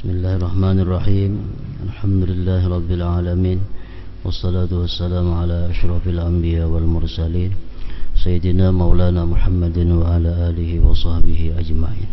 Bismillahirrahmanirrahim. Alhamdulillahi rabbil alamin. Wassalatu wassalamu ala asyrafil anbiya wal mursalin Sayyidina maulana Muhammadin wa ala alihi wa sahbihi ajma'in.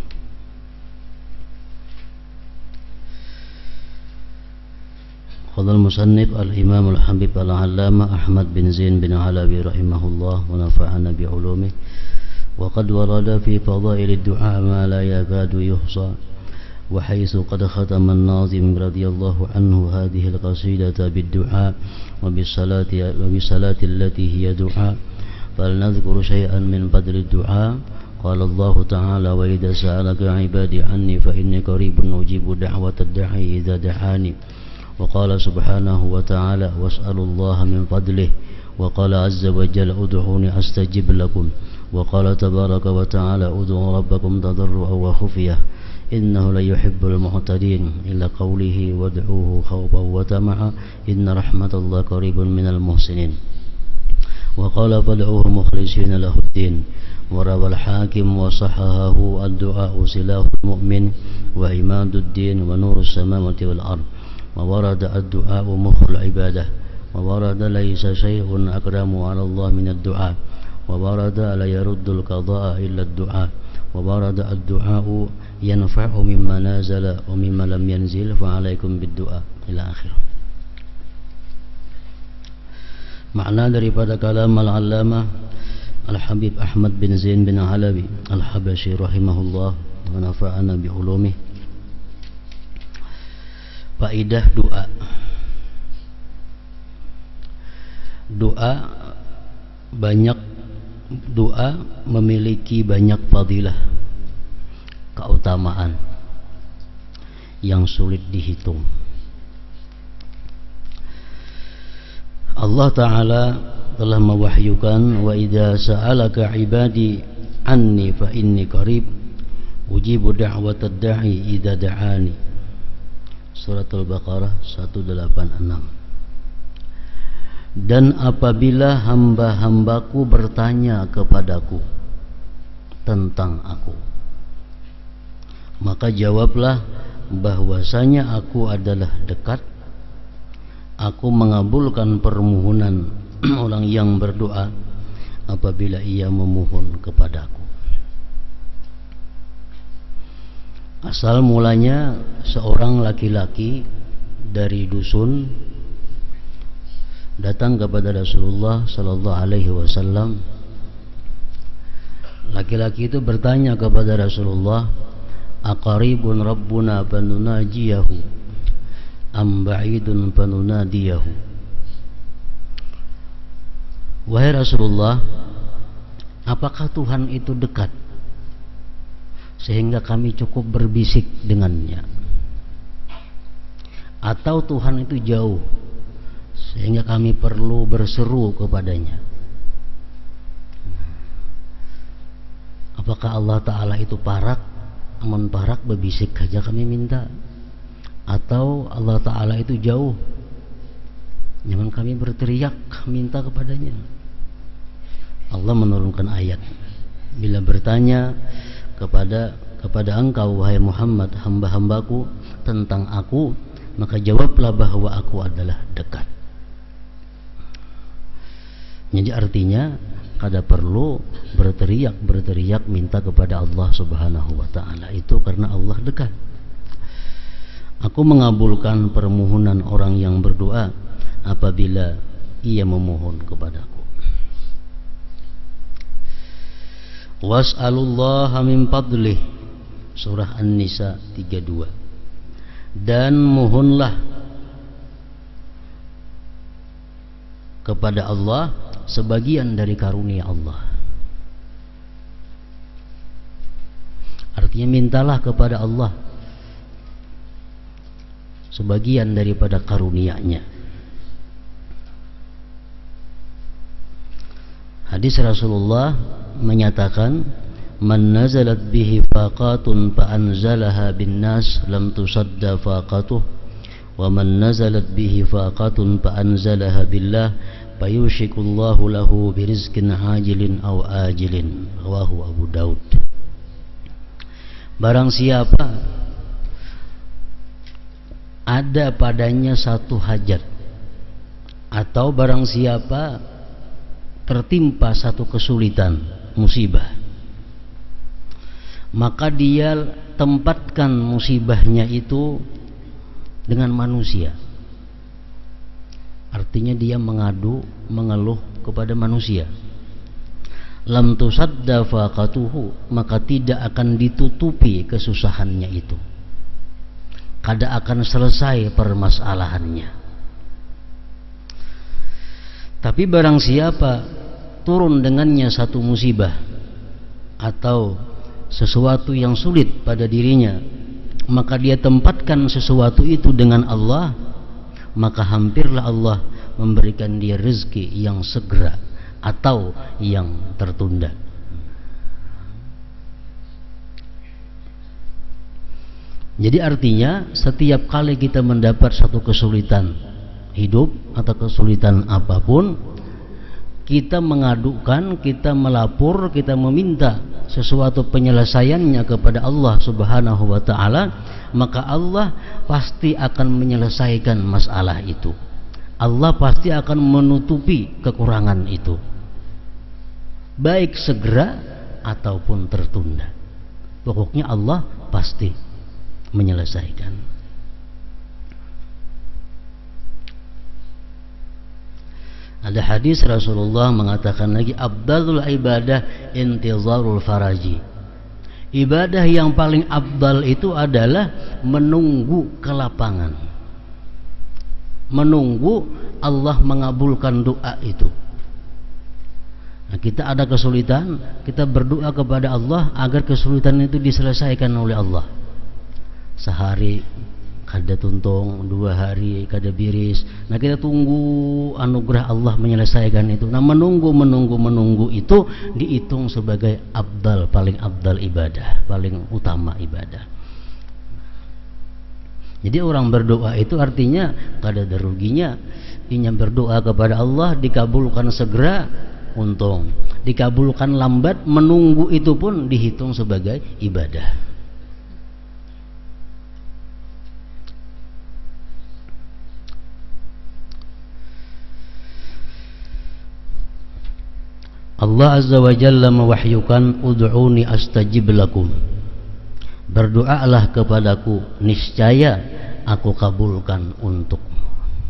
Qala al-musannif al-imam al-habib al-allama Ahmad bin Zain bin Halabi rahimahullah wa nafa'ana bi ulumih. Wa qad warada fi fadail ad-du'a ma la yakadu yuhsa. وحيث قد ختم الناظم رضي الله عنه هذه القصيدة بالدعاء وبالصلاة التي هي دعاء فلنذكر شيئا من بدل الدعاء. قال الله تعالى وإذا سألك عبادي عني فإني قريب أجيب دعوة الداعي إذا دعاني. وقال سبحانه وتعالى واسألوا الله من فضله. وقال عز وجل ادعوني أستجب لكم. وقال تبارك وتعالى ادعوا ربكم تضرعا وخفية إنه لا يحب المعتدين إلا قوله وادعوه خوفا وطمعا إن رحمة الله قريب من المحسنين. وقال فادعوه مخلصين له الدين. وروى الحاكم وصححه الدعاء سلاح المؤمن وعماد الدين ونور السماوات والأرض. وورد الدعاء مخ العبادة. وورد ليس شيء أكرم على الله من الدعاء. وورد لا يرد القضاء إلا الدعاء. وورد الدعاء ينفع مما نازل ومما لم ينزل فعليكم بالدعاء ila akhir. Makna daripada kalam al-allamah al-habib Ahmad bin Zain bin Halabi al-Habashi rahimahullah wa nafa'ana bi ulumih. Faidah doa. Doa memiliki banyak fadilah, keutamaan yang sulit dihitung. Allah Ta'ala telah mewahyukan wa idza sa'alaka ibadi anni fa inni qarib ujibu da'watad da'i idza da'ani. Surat Al-Baqarah 186. Dan apabila hamba-hambaku bertanya kepadaku tentang aku, maka jawablah bahwasanya aku adalah dekat. Aku mengabulkan permohonan orang yang berdoa apabila ia memohon kepadaku. Asal mulanya seorang laki-laki dari dusun datang kepada Rasulullah sallallahu alaihi wasallam. Laki-laki itu bertanya kepada Rasulullah, aqaribun rabbuna fanunajiyahu am ba'idun fanunadiyahu. Wahai Rasulullah, apakah Tuhan itu dekat sehingga kami cukup berbisik dengannya, atau Tuhan itu jauh sehingga kami perlu berseru kepadanya? Apakah Allah Ta'ala itu parak, amun parak berbisik saja kami minta, atau Allah Ta'ala itu jauh nyaman kami berteriak minta kepadanya? Allah menurunkan ayat, bila bertanya kepada engkau wahai Muhammad hamba-hambaku tentang aku, maka jawablah bahwa aku adalah dekat. Jadi artinya kada perlu berteriak minta kepada Allah Subhanahu wa Ta'ala, itu karena Allah dekat. Aku mengabulkan permohonan orang yang berdoa apabila ia memohon kepadaku. Was'alullaha min fadlih, surah An-Nisa 32. Dan mohonlah kepada Allah sebagian dari karunia Allah. Artinya mintalah kepada Allah sebagian daripada karunia-Nya. Hadis Rasulullah menyatakan, man nazalat bihi faqatun fa anzalaha bin nas lam tusadda faqatuh wa man nazalat bihi faqatun fa anzalaha billah fayushikullahu lahu birizkin ajilin aw ajilin. Rawahu Abu Daud. Barang siapa ada padanya satu hajat, atau barang siapa tertimpa satu kesulitan, musibah, maka dia tempatkan musibahnya itu dengan manusia. Artinya dia mengadu, mengeluh kepada manusia. Lam tusadda faqatuhu, maka tidak akan ditutupi kesusahannya itu. Kada akan selesai permasalahannya. Tapi barang siapa turun dengannya satu musibah atau sesuatu yang sulit pada dirinya, maka dia tempatkan sesuatu itu dengan Allah, maka hampirlah Allah memberikan dia rezeki yang segera atau yang tertunda. Jadi artinya setiap kali kita mendapat satu kesulitan hidup atau kesulitan apapun, kita mengadukan, kita melapor, kita meminta sesuatu penyelesaiannya kepada Allah Subhanahu wa ta'ala, maka Allah pasti akan menyelesaikan masalah itu. Allah pasti akan menutupi kekurangan itu, baik segera ataupun tertunda. Pokoknya Allah pasti menyelesaikan. Ada hadis Rasulullah mengatakan lagi, afdalul ibadah intizarul faraji. Ibadah yang paling afdal itu adalah menunggu kelapangan, menunggu Allah mengabulkan doa itu. Nah, kita ada kesulitan, kita berdoa kepada Allah agar kesulitan itu diselesaikan oleh Allah. Sehari kada tuntung, 2 hari kada biris. Nah, kita tunggu anugerah Allah menyelesaikan itu. Nah, menunggu itu dihitung sebagai afdal, paling afdal ibadah, paling utama ibadah. Jadi orang berdoa itu artinya kada ada ruginya. Dia berdoa kepada Allah dikabulkan segera, untung. Dikabulkan lambat, menunggu itu pun dihitung sebagai ibadah. Allah Azza wa Jalla mewahyukan, ud'uni astajib lakum. Berdoalah kepadaku, niscaya aku kabulkan untukmu.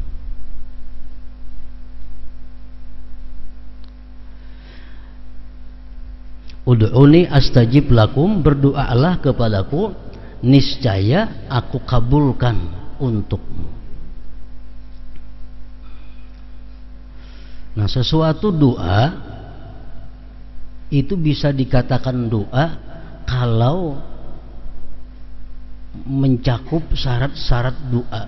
Ud'uni astajib lakum, berdoalah kepadaku, niscaya aku kabulkan untukmu. Nah, sesuatu doa itu bisa dikatakan doa kalau mencakup syarat-syarat doa.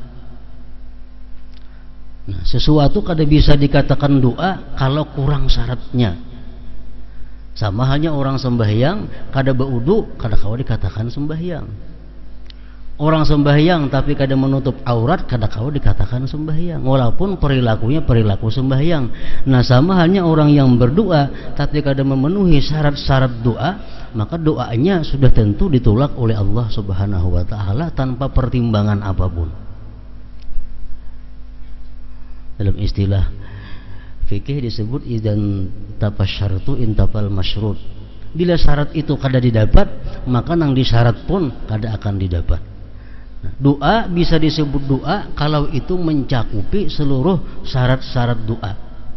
Nah, sesuatu kada bisa dikatakan doa kalau kurang syaratnya. Sama hanya orang sembahyang kada baudu, kada kau dikatakan sembahyang. Orang sembahyang tapi kada menutup aurat, kada kau dikatakan sembahyang, walaupun perilakunya perilaku sembahyang. Nah, sama halnya orang yang berdoa tapi kada memenuhi syarat-syarat doa, maka doanya sudah tentu ditolak oleh Allah Subhanahu wa ta'ala tanpa pertimbangan apapun. Dalam istilah fikih disebut idzan tapasyartu intafal masyrut. Bila syarat itu kada didapat, maka nang disyarat pun kada akan didapat. Doa bisa disebut doa kalau itu mencakupi seluruh syarat-syarat doa.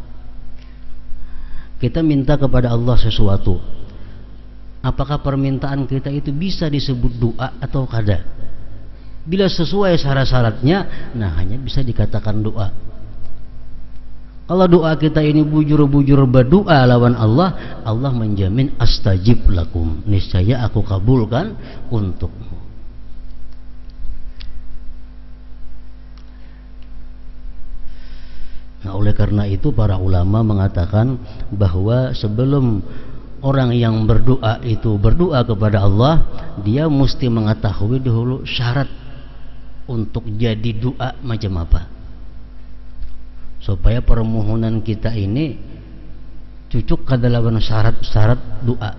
Kita minta kepada Allah sesuatu, apakah permintaan kita itu bisa disebut doa atau kada? Bila sesuai syarat-syaratnya, nah hanya bisa dikatakan doa. Kalau doa kita ini bujur-bujur berdoa lawan Allah, Allah menjamin astajib lakum, niscaya aku kabulkan untukmu. Nah, oleh karena itu para ulama mengatakan bahwa sebelum orang yang berdoa itu berdoa kepada Allah, dia mesti mengetahui dahulu syarat untuk jadi doa macam apa, supaya permohonan kita ini cucuk ke dalam syarat-syarat doa.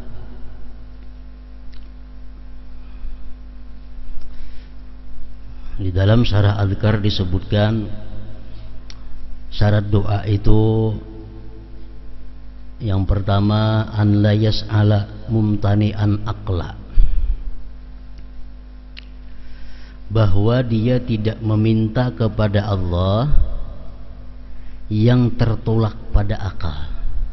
Di dalam syarah Adhkar disebutkan syarat doa itu yang pertama an la yas'ala mumtani'an aqla, bahwa dia tidak meminta kepada Allah yang tertolak pada akal.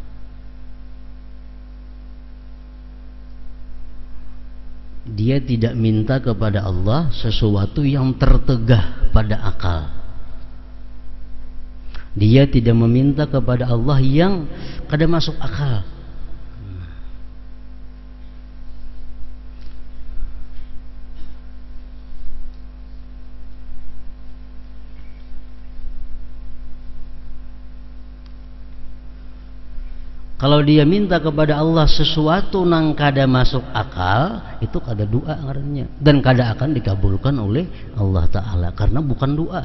Dia tidak minta kepada Allah sesuatu yang tertegah pada akal. Dia tidak meminta kepada Allah yang kada masuk akal. Kalau dia minta kepada Allah sesuatu nang kada masuk akal, itu kada doa ngarannya, dan kada akan dikabulkan oleh Allah Ta'ala karena bukan doa.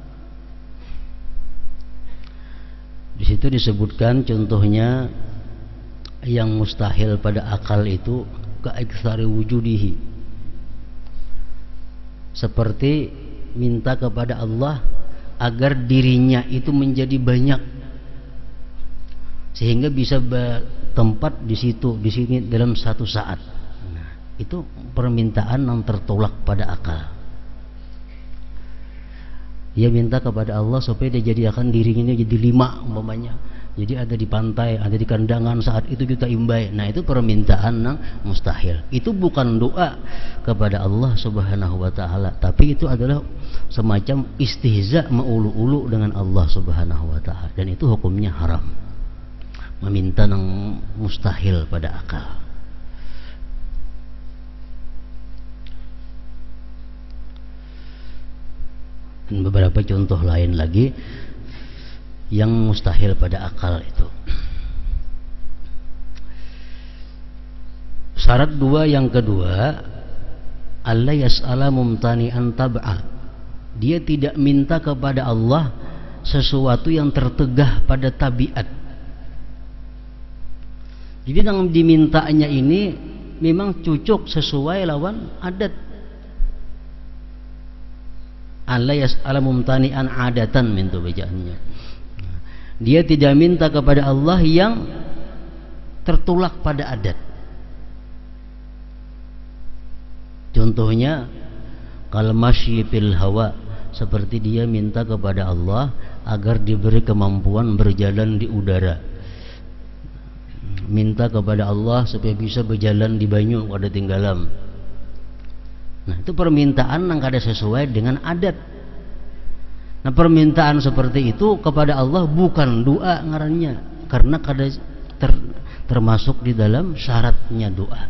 Di situ disebutkan contohnya yang mustahil pada akal itu ka'iktsari wujudihi, seperti minta kepada Allah agar dirinya itu menjadi banyak sehingga bisa bertempat di situ, di sini dalam satu saat. Nah, itu permintaan yang tertolak pada akal. Dia minta kepada Allah supaya dia jadikan dirinya jadi 5 umpamanya. Jadi ada di pantai, ada di kandangan, saat itu kita imbai. Nah, itu permintaan yang mustahil. Itu bukan doa kepada Allah Subhanahu wa Ta'ala, tapi itu adalah semacam istihza, meulu-ulu dengan Allah Subhanahu wa Ta'ala, dan itu hukumnya haram. Meminta yang mustahil pada akal. Dan beberapa contoh lain lagi yang mustahil pada akal itu. Syarat yang kedua, alla yas'ala mumtani'an tab'a. Dia tidak minta kepada Allah sesuatu yang tertegah pada tabiat. Jadi yang dimintanya ini memang cocok sesuai lawan adat. Alla yas'ala mumtani'an adatan mintu bacaannya. Dia tidak minta kepada Allah yang tertolak pada adat. Contohnya kal masyi fil hawa, seperti dia minta kepada Allah agar diberi kemampuan berjalan di udara. Minta kepada Allah supaya bisa berjalan di banyu kada tinggalam. Nah, itu permintaan yang kada sesuai dengan adat. Nah, permintaan seperti itu kepada Allah bukan doa ngarannya, karena kada termasuk di dalam syaratnya doa.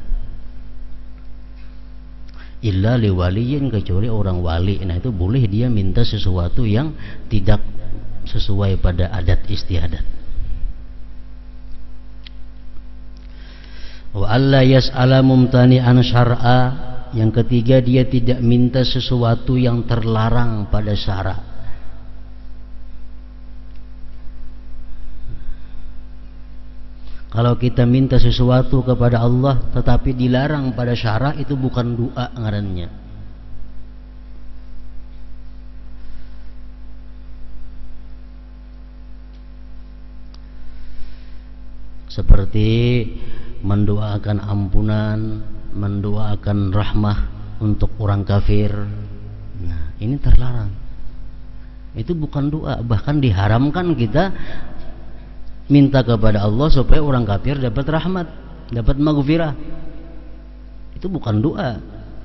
Illa liwaliyin, kecuali orang wali. Nah, itu boleh dia minta sesuatu yang tidak sesuai pada adat istiadat. Wa alla yas'ala mumtani'an syar'a, yang ketiga dia tidak minta sesuatu yang terlarang pada syara. Kalau kita minta sesuatu kepada Allah tetapi dilarang pada syara, itu bukan doa ngarannya. Seperti mendoakan ampunan, mendoakan rahmah untuk orang kafir. Nah, ini terlarang. Itu bukan doa, bahkan diharamkan kita minta kepada Allah supaya orang kafir dapat rahmat, dapat maghfirah. Itu bukan doa.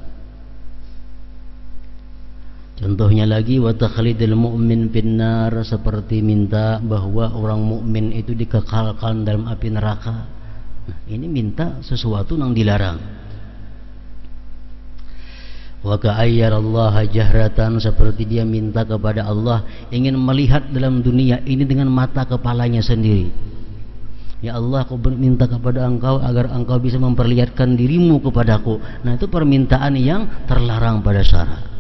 Contohnya lagi, wa takhlidul mu'min finnar, seperti minta bahwa orang mukmin itu dikekalkan dalam api neraka. Nah, ini minta sesuatu yang dilarang. Wa ka'ayyarallaha jahratan, seperti dia minta kepada Allah ingin melihat dalam dunia ini dengan mata kepalanya sendiri. Ya Allah, aku minta kepada engkau agar engkau bisa memperlihatkan dirimu kepadaku. Nah, itu permintaan yang terlarang pada syara.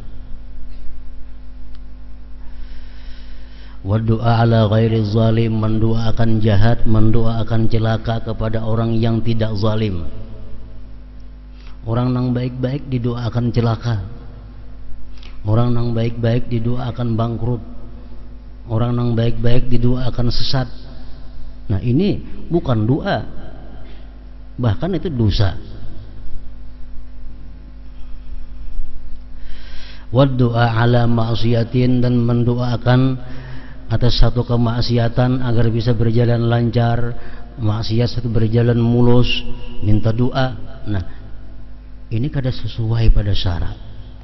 Wa du'a ala ghairi zalim, mendoakan jahat, mendoakan celaka kepada orang yang tidak zalim. Orang yang baik-baik didoakan celaka. Orang nang baik-baik didoakan bangkrut, orang nang baik-baik didoakan sesat. Nah ini bukan doa, bahkan itu dosa. Waddu'a ala ma'siyatin, dan mendoakan atas satu kemaksiatan agar bisa berjalan lancar, maksiat satu berjalan mulus, minta doa. Nah ini kada sesuai pada syarat.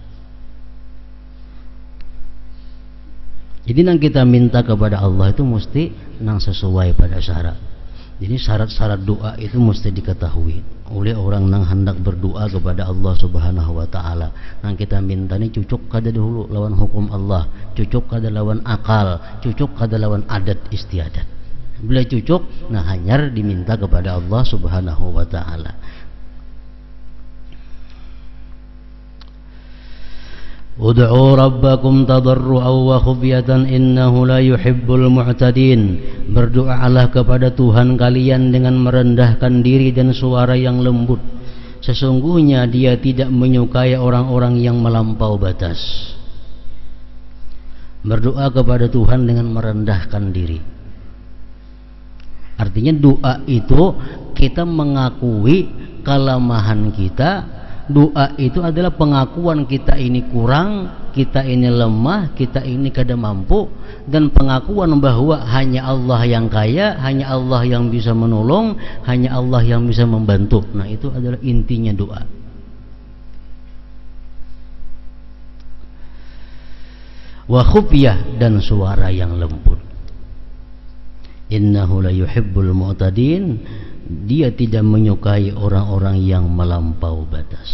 Jadi nang kita minta kepada Allah itu mesti nang sesuai pada syarat. Jadi syarat-syarat doa itu mesti diketahui oleh orang nang hendak berdoa kepada Allah Subhanahu wa taala. Nang kita minta ni cucuk kada dahulu lawan hukum Allah, cucuk kada lawan akal, cucuk kada lawan adat istiadat. Bila cucuk, nah hanyar diminta kepada Allah Subhanahu wa taala. Ud'u rabbakum tadarru'an wa khufyatan innahu la yuhibbul mu'tadin. Berdoalah kepada Tuhan kalian dengan merendahkan diri dan suara yang lembut. Sesungguhnya Dia tidak menyukai orang-orang yang melampau batas. Berdoa kepada Tuhan dengan merendahkan diri. Artinya doa itu kita mengakui kelemahan kita. Doa itu adalah pengakuan kita ini kurang, kita ini lemah, kita ini kada mampu, dan pengakuan bahwa hanya Allah yang kaya, hanya Allah yang bisa menolong, hanya Allah yang bisa membantu. Nah itu adalah intinya doa. Wa khufyah, dan suara yang lembut. Innahu la yuhibbul mu'tadin. Dia tidak menyukai orang-orang yang melampau batas.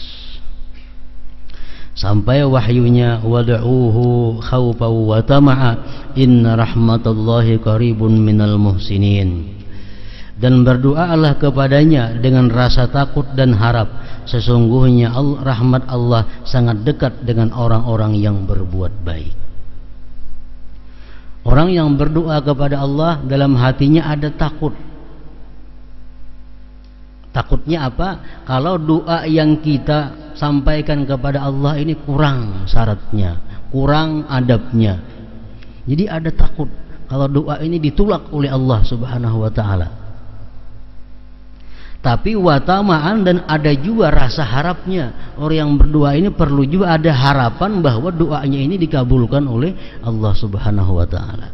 Sampai wahyunya wad'uhu khawfan wa tama'a inna rahmatallahi qaribun minal muhsinin. Dan berdoalah kepadanya dengan rasa takut dan harap, sesungguhnya rahmat Allah sangat dekat dengan orang-orang yang berbuat baik. Orang yang berdoa kepada Allah dalam hatinya ada takut. Takutnya apa? Kalau doa yang kita sampaikan kepada Allah ini kurang syaratnya, kurang adabnya. Jadi ada takut kalau doa ini ditolak oleh Allah Subhanahu wa taala. Tapi watamaan, dan ada juga rasa harapnya. Orang yang berdoa ini perlu juga ada harapan bahwa doanya ini dikabulkan oleh Allah Subhanahu wa taala.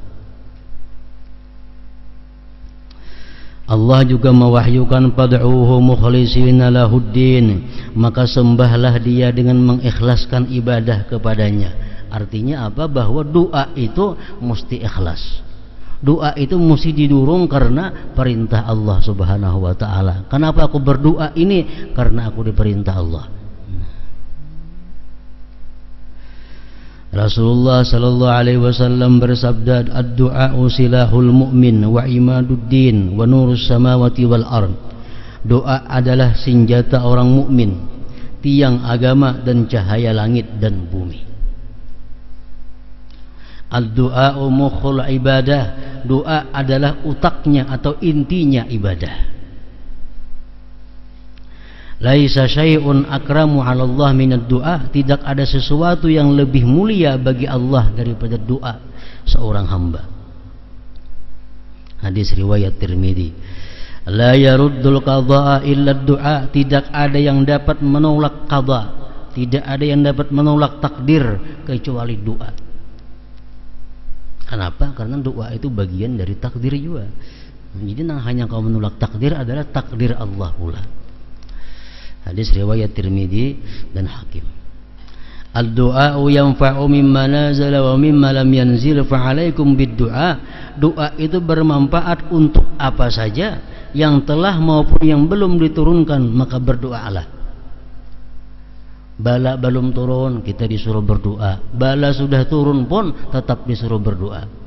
Allah juga mewahyukan fad'uhu mukhlishina lahuddin, maka sembahlah Dia dengan mengikhlaskan ibadah kepadanya. Artinya apa? Bahwa doa itu mesti ikhlas. Doa itu mesti didorong karena perintah Allah Subhanahu wa taala. Kenapa aku berdoa ini? Karena aku diperintah Allah. Rasulullah sallallahu alaihi wasallam bersabda, ad-du'a'u silahul mu'min wa imaduddin wa nurus samawati wal ard. Doa adalah senjata orang mukmin, tiang agama dan cahaya langit dan bumi. Ad-du'a'u mukhul ibadah. Doa adalah utaknya atau intinya ibadah. Laisa syai'un akramu 'ala Allah minad du'a. Tidak ada sesuatu yang lebih mulia bagi Allah daripada doa seorang hamba. Hadis riwayat Tirmidzi. La yaruddul qadha'a illa du'a. Tidak ada yang dapat menolak qadha, tidak ada yang dapat menolak takdir kecuali doa. Kenapa? Karena doa itu bagian dari takdir juga. Jadi hanya kau menolak takdir adalah takdir Allah pula. Hadis riwayat Tirmidzi dan Hakim. Ad-du'a'u yanfa'u mimma nazala wa mimma lam yanzil fa'alaikum bid-du'a. Doa itu bermanfaat untuk apa saja, yang telah maupun yang belum diturunkan, maka berdoalah. Bala belum turun, kita disuruh berdoa. Bala sudah turun pun tetap disuruh berdoa.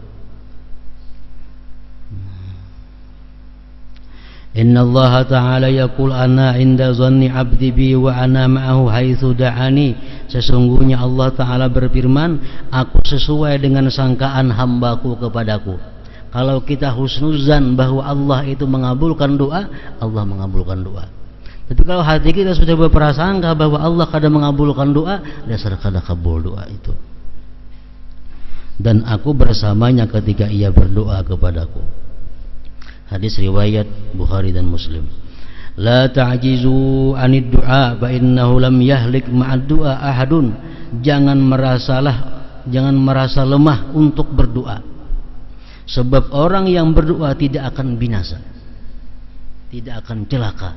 Inna Allah Ta'ala yaqul ana inda zanni abdi bi wa ana ma'ahu haitsu da'ani. Sesungguhnya Allah Ta'ala berfirman, aku sesuai dengan sangkaan hambaku kepadaku. Kalau kita husnuzan bahwa Allah itu mengabulkan doa, Allah mengabulkan doa. Tapi kalau hati kita sudah berprasangka bahwa Allah kadang mengabulkan doa, dasar kada kabul doa itu. dan aku bersamanya ketika ia berdoa kepadaku. Hadis riwayat Bukhari dan Muslim. La ta'jizu 'anid du'a fa innahu lam yahlik ma'ad du'a ahadun. Jangan merasa lemah untuk berdoa. Sebab orang yang berdoa tidak akan binasa, tidak akan celaka.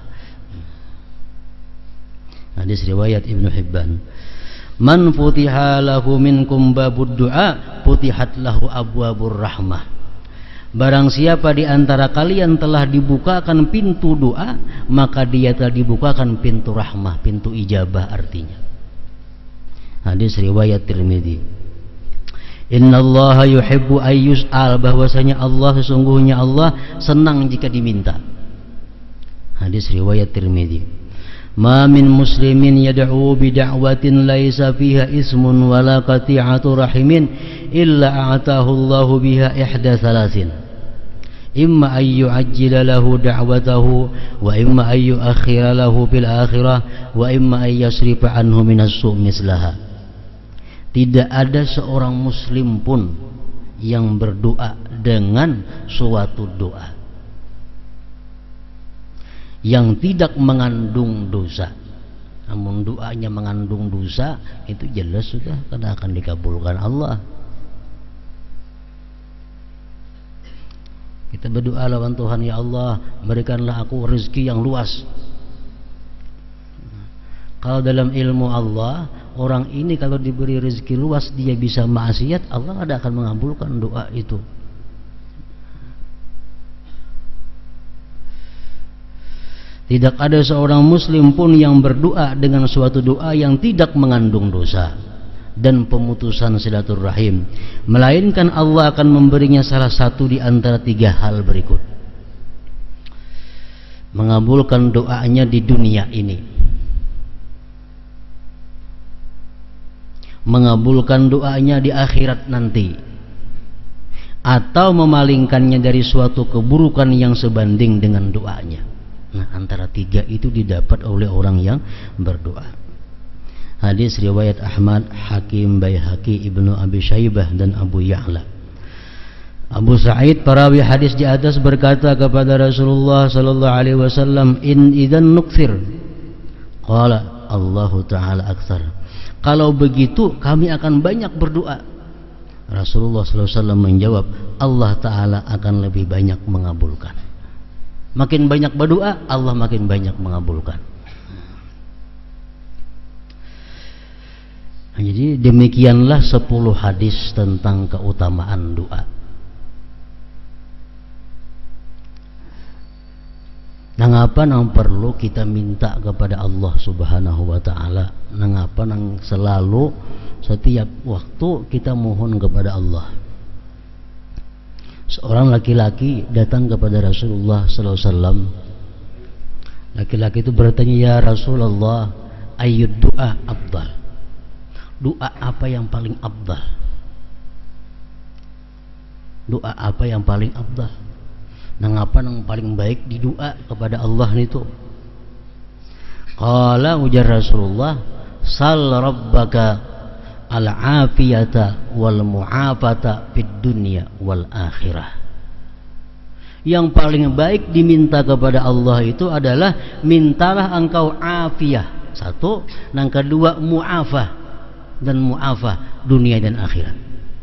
Hadis riwayat Ibnu Hibban. Man futiha lahu minkum babud du'a futihat lahu abwabur rahmah. Barang siapa di antara kalian telah dibukakan pintu doa, maka dia telah dibukakan pintu rahmah, pintu ijabah artinya. Hadis riwayat Tirmidzi. Innallaha yuhibbu ayyus'al, bahwasanya Allah, sesungguhnya Allah senang jika diminta. Hadis riwayat Tirmidzi. Ma min muslimin yad'u bi da'watin laisa fiha ismun wala qati'atu rahimin illa a'tahu Allahu biha ihda thalathin. Imma ay yu'ajjila lahu da'watahu wa imma ay yu'akhkhira lahu fil akhirah wa imma ay yasrifa anhu minas su' mislaha. Tidak ada seorang muslim pun yang berdoa dengan suatu doa yang tidak mengandung dosa. Namun doanya mengandung dosa, itu jelas sudah tidak akan dikabulkan Allah. Kita berdoa lawan Tuhan, ya Allah, berikanlah aku rezeki yang luas. Kalau dalam ilmu Allah, orang ini kalau diberi rezeki luas dia bisa maksiat, Allah tidak akan mengabulkan doa itu. Tidak ada seorang muslim pun yang berdoa dengan suatu doa yang tidak mengandung dosa dan pemutusan silaturahim, melainkan Allah akan memberinya salah satu di antara tiga hal berikut. Mengabulkan doanya di dunia ini, mengabulkan doanya di akhirat nanti, atau memalingkannya dari suatu keburukan yang sebanding dengan doanya. Nah, antara tiga itu didapat oleh orang yang berdoa. Hadis riwayat Ahmad, Hakim, Baihaqi, Ibnu Abi Syaibah dan Abu Ya'la. Abu Sa'id perawi hadis di atas berkata kepada Rasulullah sallallahu alaihi wasallam, "In idzan nukthir." Qala Allahu taala aktsar. Kalau begitu kami akan banyak berdoa. Rasulullah sallallahu alaihi wasallam menjawab, Allah taala akan lebih banyak mengabulkan. Makin banyak berdoa, Allah makin banyak mengabulkan. Jadi demikianlah 10 hadis tentang keutamaan doa. Nangapa nang perlu kita minta kepada Allah Subhanahu wa taala? Nangapa nang selalu setiap waktu kita mohon kepada Allah? Seorang laki-laki datang kepada Rasulullah sallallahu alaihi wasallam. Laki-laki itu bertanya, "Ya Rasulullah, ayyud du'a afdal?" Doa apa yang paling afdal? Doa apa yang paling afdal? Nangapa nang paling baik di doa kepada Allah itu? Qala, ujar Rasulullah, "Sal rabbaka al-afiyata wal mu'afata fid dunya wal akhirah." Yang paling baik diminta kepada Allah itu adalah mintalah engkau afiyah. Satu, yang kedua mu'afah, dan mu'afah dunia dan akhirat.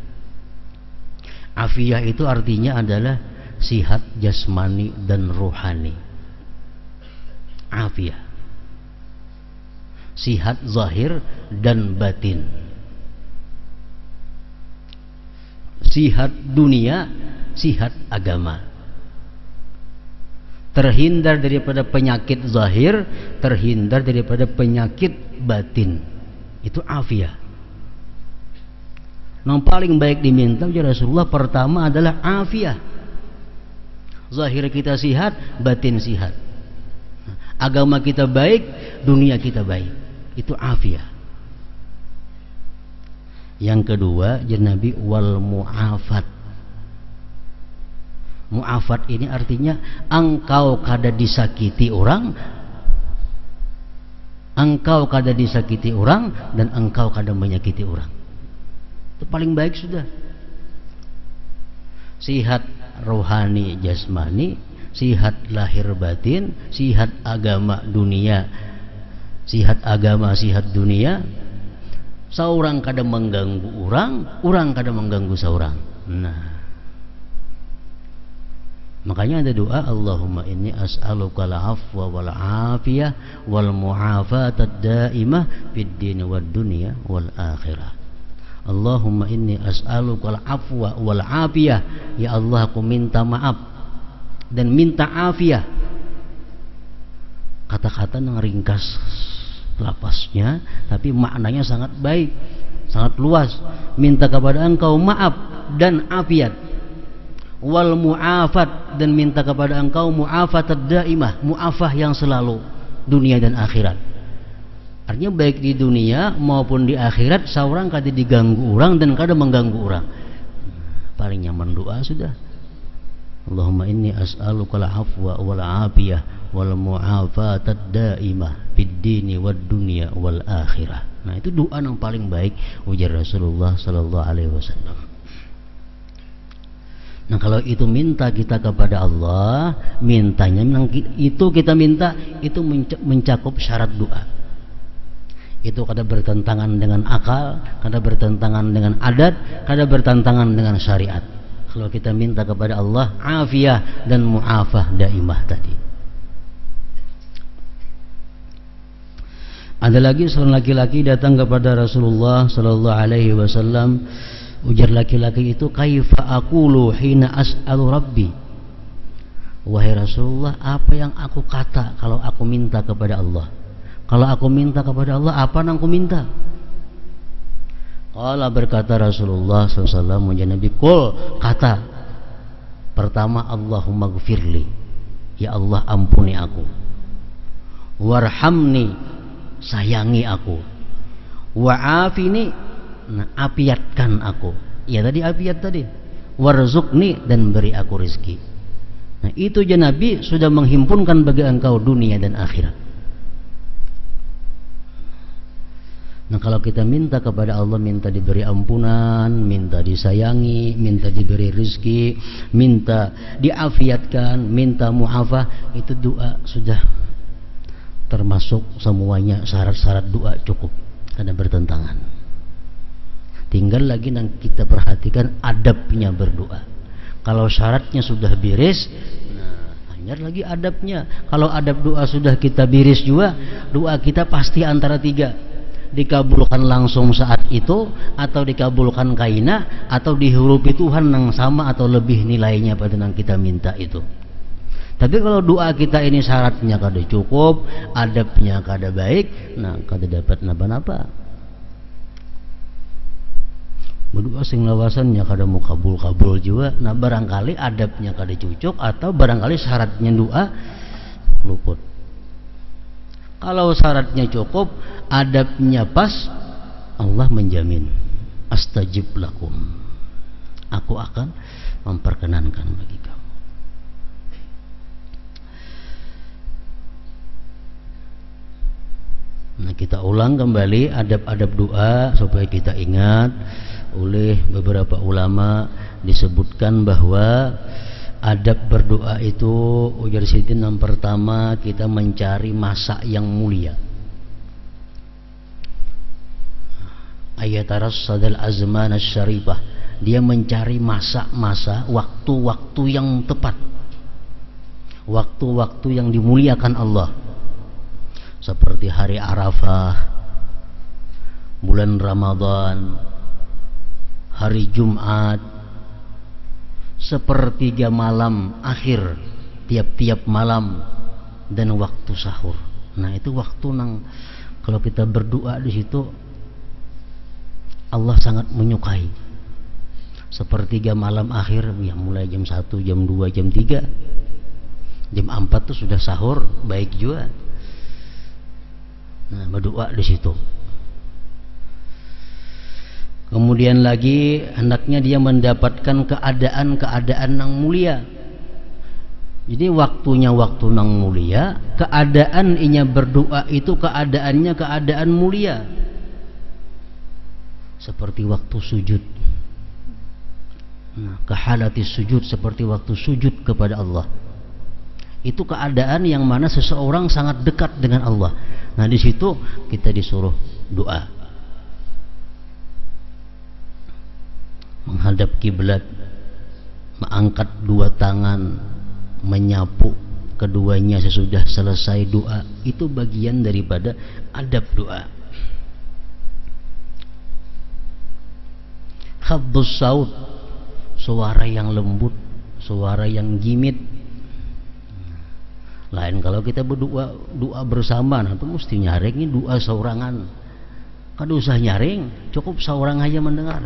Afiyah itu artinya adalah sihat jasmani dan rohani. Afiyah, sihat zahir dan batin. Sihat dunia, sihat agama. Terhindar daripada penyakit zahir, terhindar daripada penyakit batin. Itu afiyah. Yang paling baik diminta oleh Rasulullah pertama adalah afiyah. Zahir kita sihat, batin sihat. Agama kita baik, dunia kita baik. Itu afiyah. Yang kedua, Nabi wal mu'afat. Mu'afat ini artinya engkau kada disakiti orang, engkau kada disakiti orang, dan engkau kada menyakiti orang. Itu paling baik sudah. sihat rohani jasmani, sihat lahir batin, sihat agama dunia, sihat agama sihat dunia. Saurang kada mengganggu orang kada mengganggu saurang. Nah, makanya ada doa, Allahumma inni as'aluka al-afwa wal afiyah wal mu'afatad daimah fid din wad dunya wal akhirah. Allahumma inni as'aluka al-afwa wal afiyah, ya Allah aku minta maaf dan minta afiyah. Kata-kata yang ringkas lapasnya, tapi maknanya sangat baik, sangat luas. Minta kepada Engkau maaf dan afiat. Wal mu'afat, dan minta kepada Engkau mu'afatad daimah, mu'afah yang selalu dunia dan akhirat. Artinya baik di dunia maupun di akhirat saurang kada diganggu orang dan kada mengganggu orang. Paling nyaman doa sudah. Allahumma inni as'aluka al-afwa wal afiyah wal mu'afatad daimah fid dini wad dunya wal akhirah. Nah, itu doa yang paling baik ujar Rasulullah sallallahu alaihi wasallam. Nah, kalau itu minta kita kepada Allah, mintanya itu kita minta itu mencakup syarat doa. Itu kada bertentangan dengan akal, kada bertentangan dengan adat, kada bertentangan dengan syariat. Kalau kita minta kepada Allah afiyah dan mu'afah daimah tadi. Ada lagi seorang laki-laki datang kepada Rasulullah sallallahu alaihi wasallam. Ujar laki-laki itu, kaifa aqulu hina as'alu rabbi. Wahai Rasulullah, apa yang aku kata kalau aku minta kepada Allah? Kalau aku minta kepada Allah, apa yang aku minta? Qala, berkata Rasulullah SAW, Nabi, kul, kata pertama, Allahumma gfirli, ya Allah ampuni aku, warhamni, sayangi aku, wa'afini, nah apiatkan aku, ya tadi apiat tadi, warzukni, dan beri aku rizki. Nah itu je Nabi sudah menghimpunkan bagi engkau dunia dan akhirat. Nah kalau kita minta kepada Allah, minta diberi ampunan, minta disayangi, minta diberi rizki, minta diafiatkan, minta mu'afah, itu doa sudah termasuk semuanya. Syarat-syarat doa cukup, karena bertentangan. Tinggal lagi yang kita perhatikan adabnya berdoa. Kalau syaratnya sudah beres, nah hanya lagi adabnya. Kalau adab doa sudah kita beres juga, doa kita pasti antara tiga, dikabulkan langsung saat itu, atau dikabulkan kaina, atau dihurupi Tuhan yang sama atau lebih nilainya pada yang kita minta itu. Tapi kalau doa kita ini syaratnya kada cukup, adabnya kada baik, nah kada dapat napa-napa. Berdoa sing lawasannya kada mau kabul-kabul juga, nah barangkali adabnya kada cucuk, atau barangkali syaratnya doa luput. Kalau syaratnya cukup, adabnya pas, Allah menjamin, astajib lakum, aku akan memperkenankan bagi kamu. Nah kita ulang kembali adab-adab doa supaya kita ingat. Oleh beberapa ulama disebutkan bahwa adab berdoa itu ujar Sidin, yang pertama kita mencari masa yang mulia. Ayatarassadal azman asy-syarifah, dia mencari masa-masa, waktu-waktu yang tepat, waktu-waktu yang dimuliakan Allah, seperti hari Arafah, bulan Ramadan, hari Jumat, sepertiga malam akhir tiap-tiap malam, dan waktu sahur. Nah itu waktu nang kalau kita berdoa di situ Allah sangat menyukai. Sepertiga malam akhir, ya mulai jam 1, jam 2, jam 3, jam 4 tuh sudah sahur, baik juga. Nah berdoa di situ. Kemudian lagi hendaknya dia mendapatkan keadaan-keadaan yang mulia. Jadi waktunya waktu yang mulia, keadaan inya berdoa itu keadaannya keadaan mulia. Seperti waktu sujud. Kahalati sujud, seperti waktu sujud kepada Allah. Itu keadaan yang mana seseorang sangat dekat dengan Allah. Nah, di situ kita disuruh doa, menghadap kiblat, mengangkat dua tangan, menyapu keduanya sesudah selesai doa. Itu bagian daripada adab doa. Khaddus saut, suara yang lembut, suara yang jimit. Lain kalau kita berdoa doa bersama, nah itu mesti nyaring, ini doa saurangan. Kada usah nyaring, cukup seorang aja mendengar.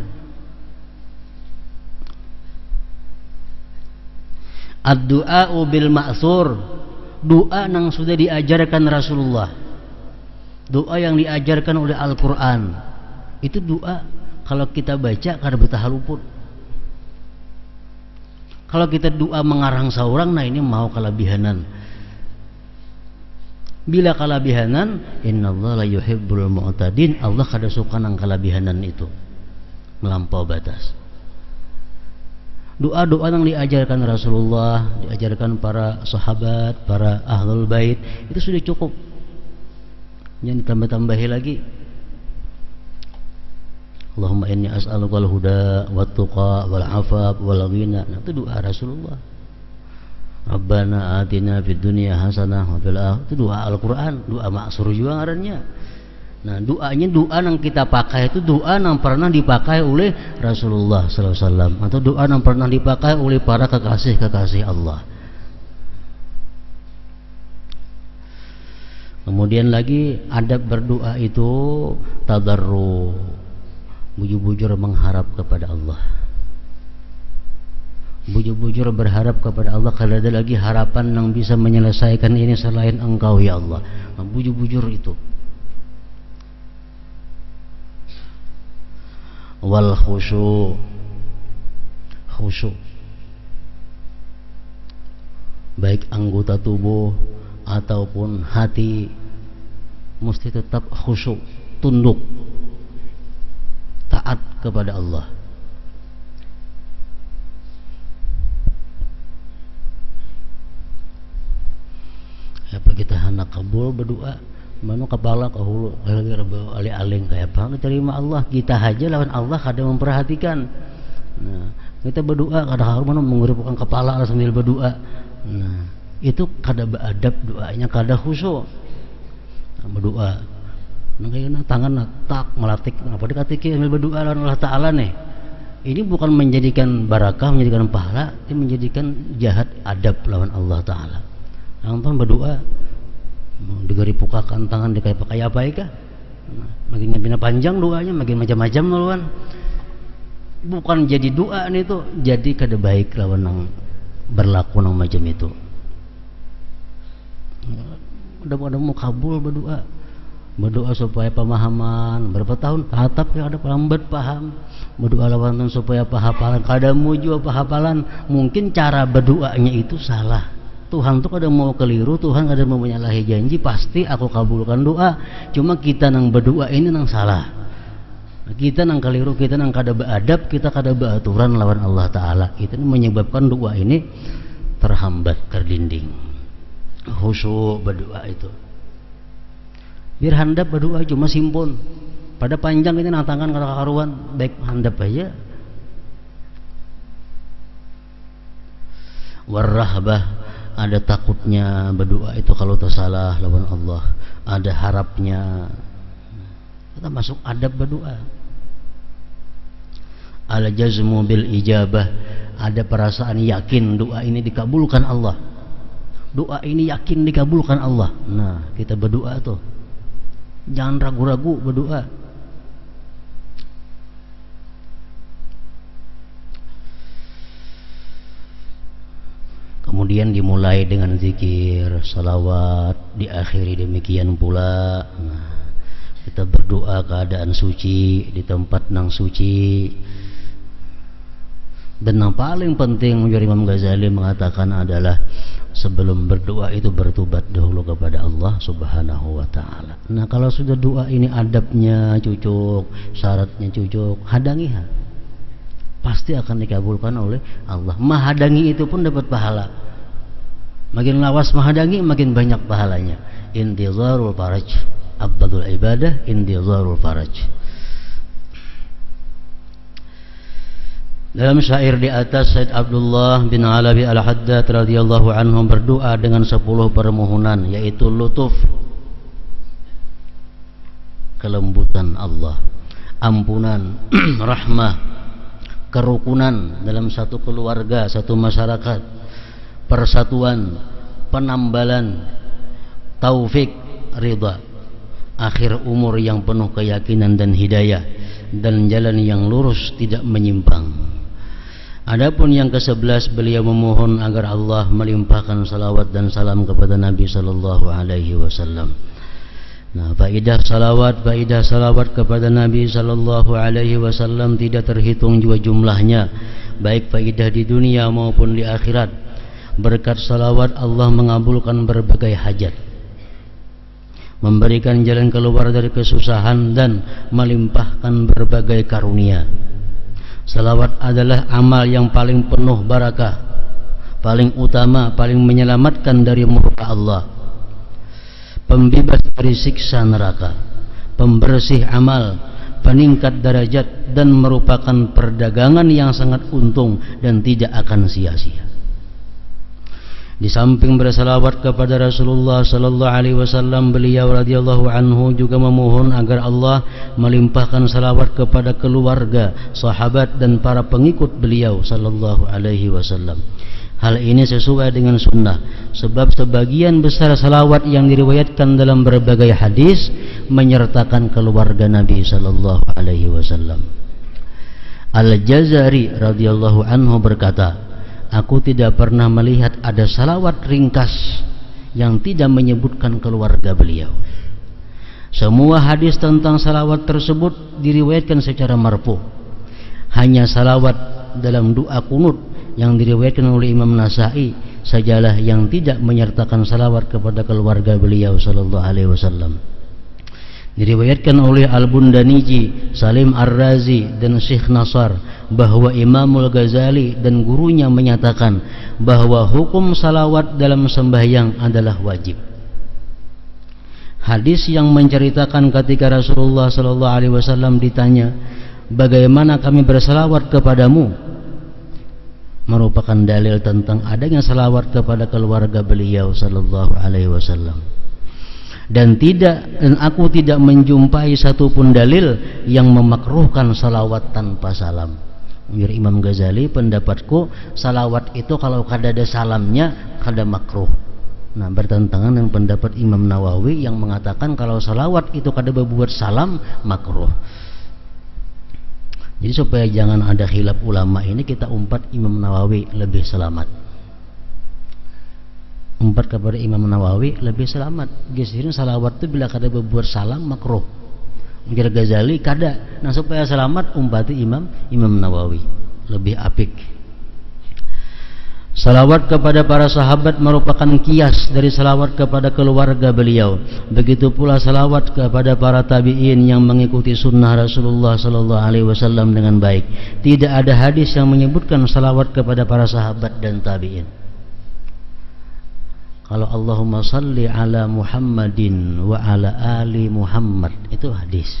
Ad-du'a'u bil ma'thur, doa yang sudah diajarkan Rasulullah, doa yang diajarkan oleh Al-Quran. Itu doa kalau kita baca kada betah luput. Kalau kita doa mengarang seorang, nah ini mau kelebihanan. Bila kelebihanan, innallaha la yuhibbul mu'tadin, Allah kada suka nang kelebihanan itu, melampau batas. Doa-doa yang diajarkan Rasulullah, diajarkan para sahabat, para ahlul bait, itu sudah cukup. Jangan ditambah-tambahi lagi. Allahumma inni as'alukal huda wat tuqa wal afaf wal ghina. Nah, itu doa Rasulullah. Rabbana atina fid dunya hasanah wa fil akhirati, itu doa Al-Qur'an, doa maksur juga ngarannya. Nah, doanya doa yang kita pakai itu doa yang pernah dipakai oleh Rasulullah sallallahu alaihi wasallam, atau doa yang pernah dipakai oleh para kekasih-kekasih Allah. Kemudian lagi adab berdoa itu tadarru, bujur-bujur mengharap kepada Allah. Bujur-bujur berharap kepada Allah, kalau ada lagi harapan yang bisa menyelesaikan ini selain Engkau ya Allah. Nah, bujur-bujur itu. Wal khusyu', khusyuk, baik anggota tubuh ataupun hati mesti tetap khusyuk, tunduk, taat kepada Allah. Apa kita hendak kabul berdoa, manu kepala ke hulu, alih-alih kayak apa diterima Allah. Kita aja lawan Allah kada memperhatikan. Nah, kita berdoa kada harus mana mengurupkan kepala sambil berdoa. Nah, itu kada beradab doanya, kada khusyuk. Nah, berdoa, nah tangan tak melatik, apa dikatiki sambil berdoa lawan Allah Taala nih. Ini bukan menjadikan barakah, menjadikan pahala, ini menjadikan jahat adab lawan Allah Taala. Nonton berdoa digari pukakan tangan dikai pakai apa ya? Makin bina panjang doanya, makin macam-macam lawan. Bukan jadi doa nih itu, jadi kada baik lawan nang berlaku nang macam itu. Udah mau kabul berdoa. Berdoa supaya pemahaman, berapa tahun tatap ya ada lambat paham. Berdoa lawan supaya pahapalan, kada muju pahapalan. Mungkin cara berdoanya itu salah. Tuhan tuh kada mau keliru, Tuhan kada mau menyalahi janji, pasti aku kabulkan doa. Cuma kita nang berdoa ini nang salah, kita nang keliru, kita nang kada beadab, kita kada beraturan lawan Allah Ta'ala. Itu menyebabkan doa ini terhambat, terdinding. Khusyuk berdoa itu, biar handap berdoa cuma simpun. Pada panjang ini nang tangan kada karuan, baik handap aja. Warrahbah, ada takutnya berdoa itu kalau tersalah lawan Allah, ada harapnya. Kita masuk adab berdoa. Al jazmu bil ijabah, ada perasaan yakin doa ini dikabulkan Allah. Doa ini yakin dikabulkan Allah. Nah, kita berdoa tuh jangan ragu-ragu berdoa. Kemudian dimulai dengan zikir, salawat, diakhiri demikian pula. Nah, kita berdoa keadaan suci, di tempat nang suci. Dan yang paling penting menurut Imam Ghazali mengatakan adalah sebelum berdoa itu bertobat dahulu kepada Allah Subhanahu wa Ta'ala. Nah, kalau sudah doa ini adabnya cucuk, syaratnya cucuk, hadangi. pasti akan dikabulkan oleh Allah. Mahadangi itu pun dapat pahala. Makin lawas mahadangi makin banyak pahalanya. Intizarul faraj, afdalul ibadah intizarul faraj. Dalam syair di atas, Said Abdullah bin Alawi Al-Haddad radhiyallahu anhu berdoa dengan 10 permohonan, yaitu lutuf, kelembutan Allah, ampunan, rahmah, kerukunan dalam satu keluarga, satu masyarakat, persatuan, penambalan, taufik, ridha, akhir umur yang penuh keyakinan dan hidayah, dan jalan yang lurus tidak menyimpang. Adapun yang ke-11, beliau memohon agar Allah melimpahkan salawat dan salam kepada Nabi sallallahu alaihi wasallam. Nah, faidah salawat kepada Nabi sallallahu alaihi wasallam tidak terhitung juga jumlahnya, baik faidah di dunia maupun di akhirat. Berkat salawat Allah mengabulkan berbagai hajat, memberikan jalan keluar dari kesusahan, dan melimpahkan berbagai karunia. Salawat adalah amal yang paling penuh barakah, paling utama, paling menyelamatkan dari murka Allah, pembebas dari siksa neraka, pembersih amal, peningkat derajat, dan merupakan perdagangan yang sangat untung dan tidak akan sia-sia. Di samping bersalawat kepada Rasulullah sallallahu alaihi wasallam, beliau radhiyallahu anhu juga memohon agar Allah melimpahkan salawat kepada keluarga, sahabat, dan para pengikut beliau sallallahu alaihi wasallam. Hal ini sesuai dengan sunnah, sebab sebagian besar salawat yang diriwayatkan dalam berbagai hadis menyertakan keluarga Nabi sallallahu alaihi wasallam. Al-Jazari radhiyallahu anhu berkata, aku tidak pernah melihat ada salawat ringkas yang tidak menyebutkan keluarga beliau. Semua hadis tentang salawat tersebut diriwayatkan secara marfu. Hanya salawat dalam doa kunut yang diriwayatkan oleh Imam Nasa'i sajalah yang tidak menyertakan salawat kepada keluarga beliau sallallahu alaihi wasallam. Diriwayatkan oleh Al-Bundaniji, Salim Ar-Razi, dan Syekh Nasar bahwa Imamul Ghazali dan gurunya menyatakan bahwa hukum salawat dalam sembahyang adalah wajib. Hadis yang menceritakan ketika Rasulullah sallallahu alaihi wasallam ditanya, bagaimana kami bersalawat kepadamu, merupakan dalil tentang adanya salawat kepada keluarga beliau sallallahu alaihi wasallam. Dan aku tidak menjumpai satupun dalil yang memakruhkan salawat tanpa salam. Menurut Imam Ghazali, pendapatku salawat itu kalau kada ada salamnya kada makruh. Nah, bertentangan dengan pendapat Imam Nawawi yang mengatakan kalau salawat itu kada berbuat salam makruh. Jadi supaya jangan ada khilaf ulama ini, kita umpat Imam Nawawi lebih selamat. Umpat kepada Imam Nawawi lebih selamat. Gesirin salawat itu bila kada berbuat salam makruh. Menurut Ghazali kada. Nah, supaya selamat umpati Imam Nawawi lebih apik. Salawat kepada para sahabat merupakan kias dari salawat kepada keluarga beliau. Begitu pula salawat kepada para tabi'in yang mengikuti sunnah Rasulullah sallallahu alaihi wasallam dengan baik. Tidak ada hadis yang menyebutkan salawat kepada para sahabat dan tabi'in. Kalau Allahumma salli ala Muhammadin wa ala ali Muhammad, itu hadis.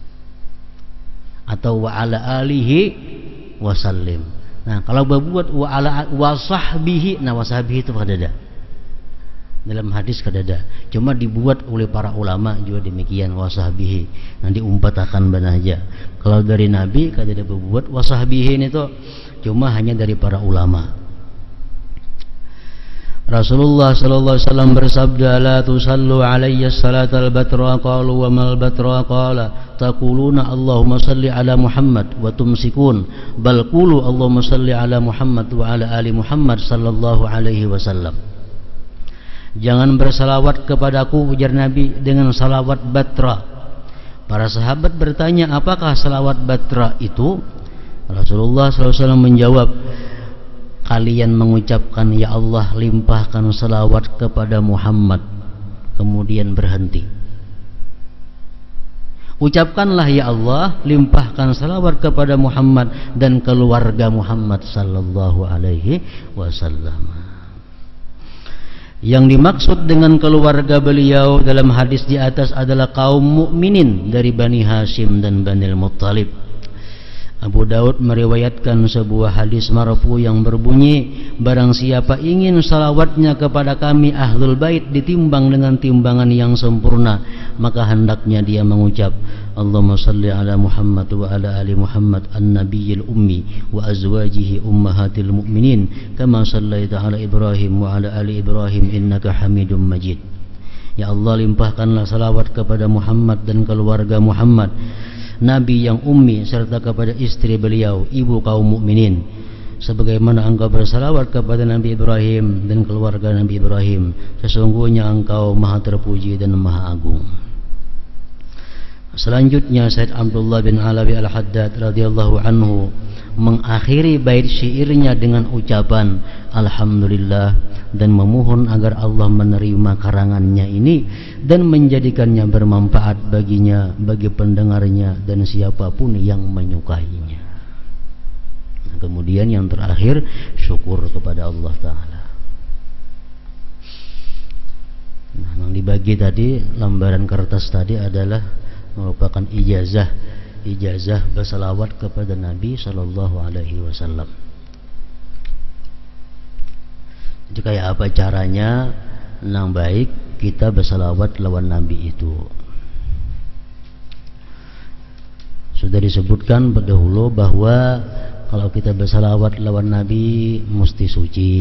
Atau wa ala alihi wa sallim. Nah, kalau berbuat wa ala wa sahbihi, nah wa sahbihi itu kada ada. Dalam hadis kada ada. Cuma dibuat oleh para ulama juga demikian, wa sahbihi. Nah, diumpatakan banaja. Kalau dari Nabi kada ada berbuat wa sahbihi itu cuma hanya dari para ulama. Rasulullah sallallahu alaihi wasallam bersabda, la tusallu alayya salatal batra, qalu wa mal batra, qala taquluna Allahumma salli ala Muhammad wa tumsikun, bal qulu Allahumma salli ala Muhammad wa ala ali Muhammad sallallahu alaihi wasallam. Jangan bersalawat kepadaku, ujar Nabi, dengan salawat batra. Para sahabat bertanya, apakah salawat batra itu? Rasulullah sallallahu alaihi wasallam menjawab, kalian mengucapkan ya Allah limpahkan salawat kepada Muhammad, kemudian berhenti. Ucapkanlah ya Allah, limpahkan salawat kepada Muhammad dan keluarga Muhammad sallallahu alaihi wasallam. Yang dimaksud dengan keluarga beliau dalam hadis di atas adalah kaum mukminin dari Bani Hashim dan Bani Muttalib. Abu Daud meriwayatkan sebuah hadis marfu yang berbunyi, barang siapa ingin salawatnya kepada kami ahlul bait ditimbang dengan timbangan yang sempurna, maka hendaknya dia mengucap Allahumma salli ala Muhammad wa ala ali Muhammad an-nabiyil ummi wa azwajihi ummahatil mu'minin kama sallaita ala Ibrahim wa ala ali Ibrahim innaka hamidum majid. Ya Allah, limpahkanlah salawat kepada Muhammad dan keluarga Muhammad, Nabi yang ummi, serta kepada istri beliau, ibu kaum mukminin, sebagaimana engkau bersalawat kepada Nabi Ibrahim dan keluarga Nabi Ibrahim. Sesungguhnya engkau maha terpuji dan maha agung. Selanjutnya Said Abdullah bin Alawi Al-Haddad radhiyallahu anhu mengakhiri bait syairnya dengan ucapan Alhamdulillah dan memohon agar Allah menerima karangannya ini dan menjadikannya bermanfaat baginya, bagi pendengarnya dan siapapun yang menyukainya. Nah, kemudian yang terakhir, syukur kepada Allah Ta'ala. Nah, yang dibagi tadi, lembaran kertas tadi adalah merupakan ijazah bersalawat kepada Nabi Sallallahu Alaihi Wasallam. Jadi kayak apa caranya yang baik kita bersalawat lawan Nabi itu? Sudah disebutkan pendahulu bahwa kalau kita bersalawat lawan Nabi mesti suci.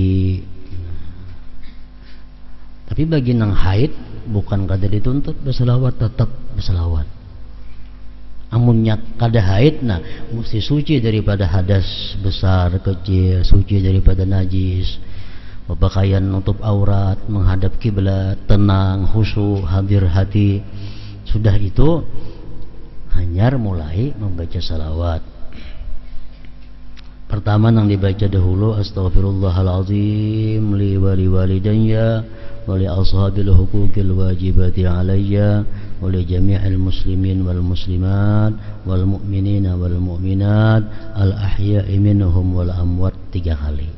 Tapi bagi nang haid bukan kada dituntut bersalawat, tetap bersalawat. Amunnya kada haid, nah mesti suci daripada hadas besar kecil, suci daripada najis, berpakaian nutup aurat, menghadap kiblat, tenang, khusyuk, hadir hati. Sudah itu hanyar mulai membaca salawat. Pertama yang dibaca dahulu, astaghfirullahalazim li wa li walidayya wa li ashabil huquqil wajibati alayya wa li jami'il muslimin wal muslimat wal mu'minina wal mu'minat al ahya'i minhum wal amwat 3 kali.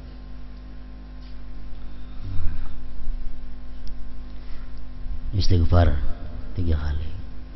Istighfar 3 kali.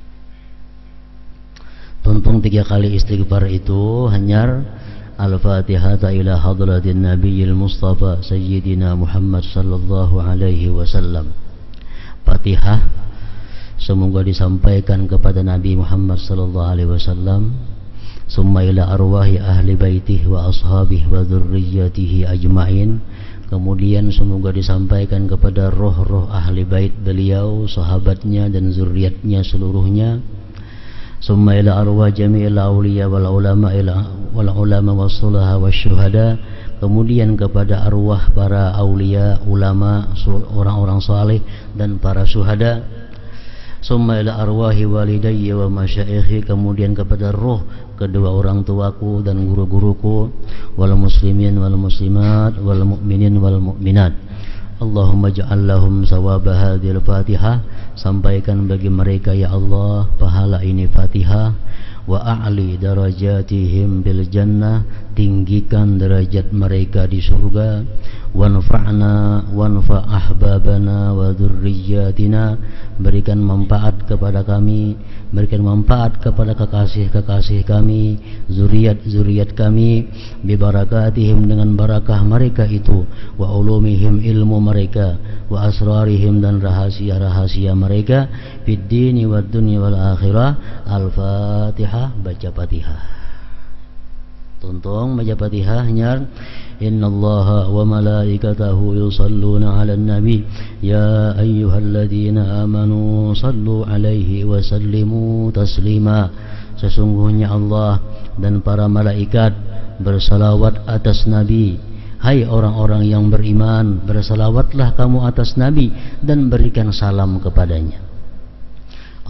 Tuntung 3 kali istighfar itu hanyar Al-Fatihah ila hadratin Nabiyil Mustafa Sayyidina Muhammad sallallahu alaihi wasallam. Fatihah semoga disampaikan kepada Nabi Muhammad sallallahu alaihi wasallam. Summa ila arwahi ahli baitihi wa ashabihi wa dzurriyyatihi ajma'in. Kemudian semoga disampaikan kepada roh-roh ahli bait beliau, sahabatnya dan zuriatnya seluruhnya. Summa ila arwah jami'il awliya wal ulama wassulaha wasyuhada. Kemudian kepada arwah para aulia, ulama, orang-orang saleh dan para syuhada. Summa ila arwahi walidayya wa masyaikhi. Kemudian kepada roh kedua orang tuaku dan guru-guruku, wal muslimin wal muslimat wal mu'minin wal mu'minat. Allahumma ja'al lahum sawaba hadhil Fatihah. Sampaikan bagi mereka ya Allah pahala ini Fatihah. Wa a'li darajatihim bil jannah. Tinggikan derajat mereka di surga. Wanfa'na wanfa' ahbabana wa dzurriyyatina. Berikan manfaat kepada kami, berikan manfaat kepada kekasih-kekasih kami, zuriat-zuriat kami, bibarakatihim dengan barakah mereka itu, wa ulumihim ilmu mereka, wa asrarihim dan rahasia-rahasia mereka, fid dini wad dunya wal akhirah. Al-Fatihah, baca Fatihah. Tuntung baca Fatihah nyar. Innallaha wa malaikatahu yusalluna 'alan nabi ya ayyuhalladzina amanu sallu 'alaihi wa sallimu taslima. Sesungguhnya Allah dan para malaikat bersalawat atas Nabi. Hai orang-orang yang beriman, bersalawatlah kamu atas Nabi dan berikan salam kepadanya.